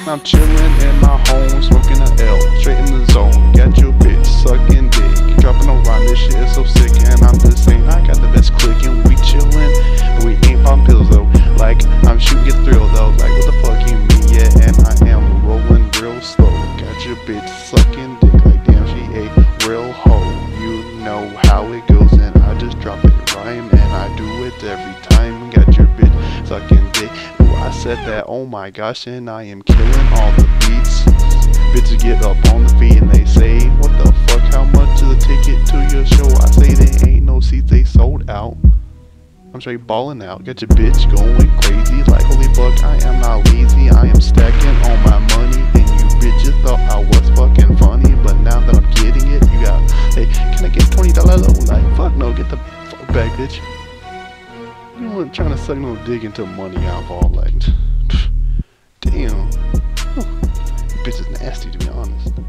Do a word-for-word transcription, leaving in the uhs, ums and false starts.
I'm chillin' in my home, smoking a L, straight in the zone. Got your bitch sucking dick, dropping around. This shit is so sick, and I'm just saying I got the best click, and we chillin', but we ain't poppin' pills though. Like I'm shooting get thrill though. Like what the fuck you mean? Yeah, and I am rolling real slow. Got your bitch sucking dick, like damn she a real hoe. You know how it goes, and I just drop it rhyme, and I do it every time. Got your bitch sucking dick. I said that, oh my gosh, and I am killing all the beats. Bitches get up on the feet and they say, what the fuck, how much is the ticket to your show? I say there ain't no seats, they sold out. I'm straight balling out, got your bitch going crazy. Like holy fuck, I am not lazy, I am stacking all my money. And you bitches thought I was fucking funny, but now that I'm getting it, you got, hey, can I get twenty dollars low? Like fuck no, get the fuck back, bitch. You weren't trying to suck no dick into money out of all, like, damn. Huh. Bitch is nasty, to be honest.